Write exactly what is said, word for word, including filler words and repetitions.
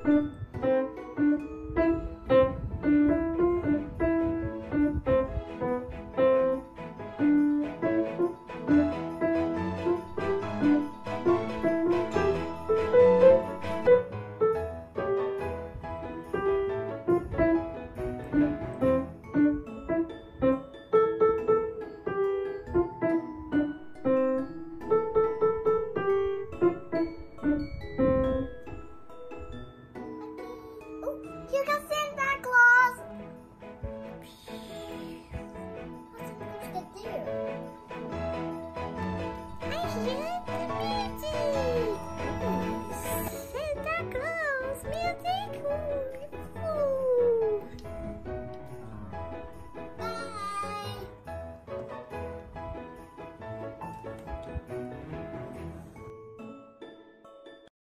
Here comes Santa Claus! What's he supposed to do? I hear the magic! Ooh, Santa Claus!